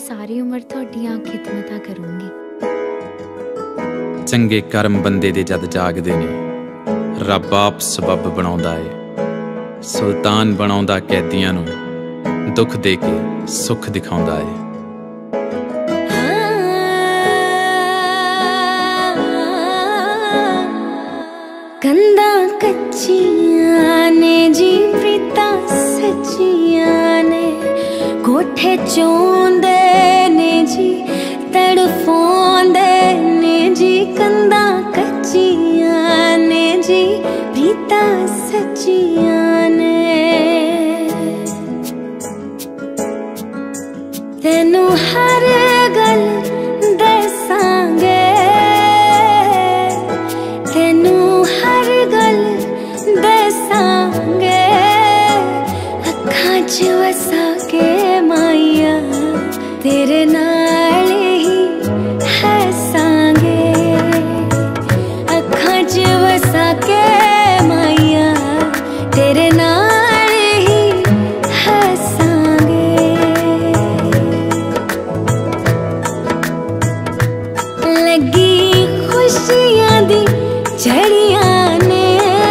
सारी उम्र तुहाडियां खिदमतां करूंगी। चंगे कर्म बंदे दे जद जागदे ने, रब आप सबब बनाउंदा है। सुल्तान बनाउंदा कैदियां नूं, दुख दे के सुख दिखाउंदा है। कंधा कच्चियां ने जी प्रीतां सच्चियां ने, कोठे चोंदे ने जी तड़फोंदे ने जी। कंधा कच्चियां ने जी प्रीतां सच्चियां ने, तेनू हर गल दसांगे, तेनू हर गल दसांगे। अखां च वसा के माइया तेरे नाल ही हसांगे। अखां च वसा के माइया तेरे नाल ही हसांगे। लगी खुशियां दी झड़ियां ने,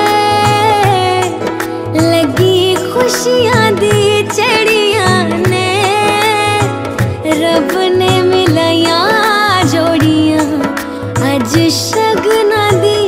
लगी खुशियां दी झड़ियां ने। रब ने मिलाया जोड़ियां अज शगना दी